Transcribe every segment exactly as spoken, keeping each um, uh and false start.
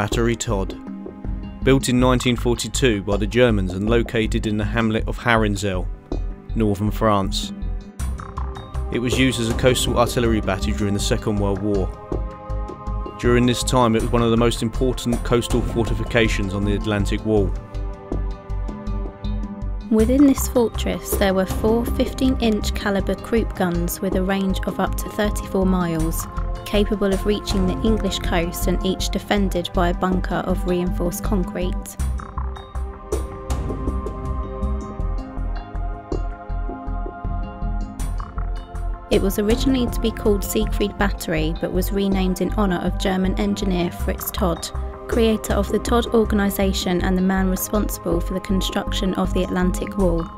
Battery Todd. Built in nineteen forty-two by the Germans and located in the hamlet of Harinzel, northern France. It was used as a coastal artillery battery during the Second World War. During this time it was one of the most important coastal fortifications on the Atlantic Wall. Within this fortress there were four fifteen inch calibre Krupp guns with a range of up to thirty-four miles, capable of reaching the English coast and each defended by a bunker of reinforced concrete. It was originally to be called Siegfried Battery but was renamed in honour of German engineer Fritz Todt, creator of the Todd organisation and the man responsible for the construction of the Atlantic Wall.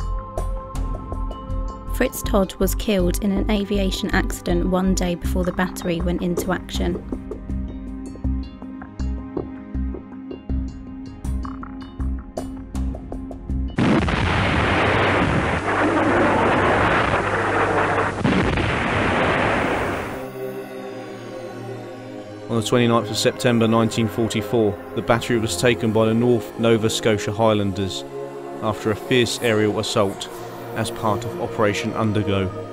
Fritz Todd was killed in an aviation accident one day before the battery went into action. On the twenty-ninth of September nineteen forty-four, the battery was taken by the North Nova Scotia Highlanders after a fierce aerial assault as part of Operation Undergo.